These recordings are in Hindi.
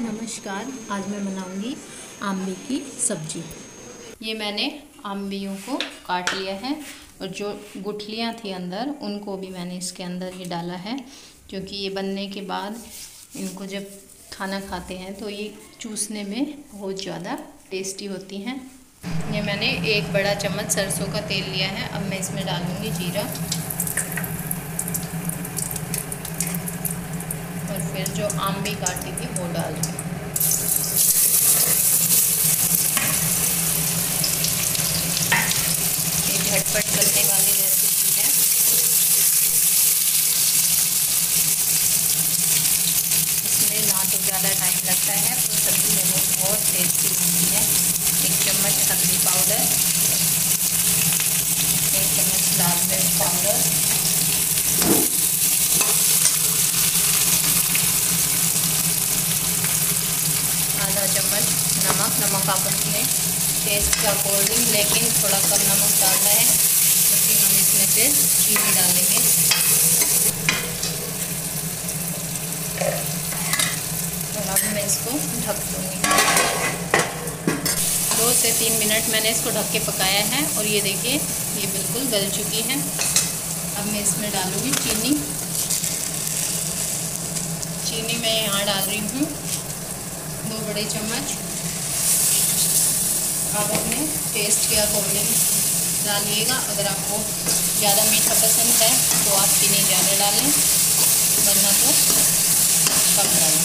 नमस्कार। आज मैं बनाऊंगी आम्बी की सब्जी। ये मैंने आम्बियों को काट लिया है और जो गुठलियाँ थी अंदर उनको भी मैंने इसके अंदर ही डाला है, क्योंकि ये बनने के बाद इनको जब खाना खाते हैं तो ये चूसने में बहुत ज़्यादा टेस्टी होती हैं। ये मैंने 1 बड़ा चम्मच सरसों का तेल लिया है। अब मैं इसमें डालूँगी जीरा और फिर जो आम्बी काटी थी वो डाल दूँगी। ये झटपट चलने वाली रेसिपी है। इसमें ना तो ज़्यादा टाइम लगता है और सब्जी में वो बहुत टेस्टी बनती है। 1 चम्मच हल्दी पाउडर, 1 चम्मच लाल मिर्च पाउडर, आधा चम्मच नमक आप अपने टेस्ट के अकॉर्डिंग, लेकिन थोड़ा कम नमक डालना है क्योंकि हम इसमें फिर चीनी डालेंगे। और अब मैं इसको ढक दूँगी। 2 से 3 मिनट मैंने इसको ढक के पकाया है और ये देखिए ये बिल्कुल गल चुकी है। अब मैं इसमें डालूँगी चीनी। मैं यहाँ डाल रही हूँ 2 बड़े चम्मच। आप अपने टेस्ट के अकॉर्डिंग डालिएगा। अगर आपको ज़्यादा मीठा पसंद है तो आप चीनी ज़्यादा डालें, वरना तो कम डालें।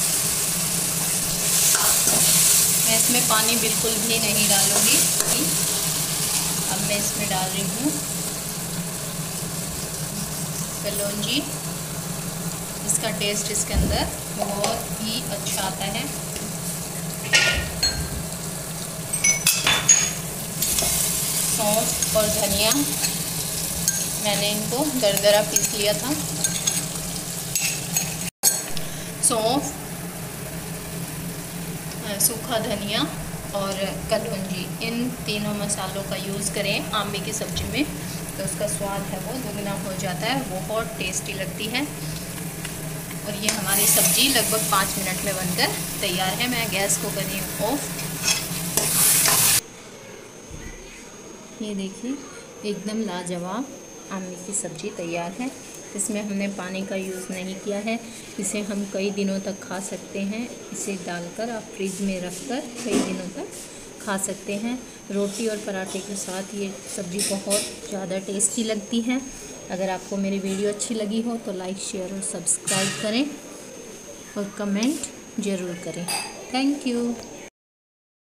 मैं इसमें पानी बिल्कुल भी नहीं डालूँगी। अब मैं इसमें डाल रही हूँ कलौंजी। इसका टेस्ट इसके अंदर बहुत ही अच्छा आता है। सौंफ और धनिया मैंने इनको दरदरा पीस लिया था। सौंफ, सूखा धनिया और कलौंजी, इन तीनों मसालों का यूज़ करें आम्बी की सब्ज़ी में तो उसका स्वाद है वो दुगना हो जाता है, बहुत टेस्टी लगती है। और ये हमारी सब्ज़ी लगभग 5 मिनट में बनकर तैयार है। मैं गैस को कर रही हूँ ऑफ। ये देखिए एकदम लाजवाब आम्बी की सब्ज़ी तैयार है। इसमें हमने पानी का यूज़ नहीं किया है। इसे हम कई दिनों तक खा सकते हैं। इसे डालकर आप फ्रिज में रखकर कई दिनों तक खा सकते हैं। रोटी और पराठे के साथ ये सब्ज़ी बहुत ज़्यादा टेस्टी लगती है। अगर आपको मेरी वीडियो अच्छी लगी हो तो लाइक, शेयर और सब्सक्राइब करें और कमेंट ज़रूर करें। Thank you.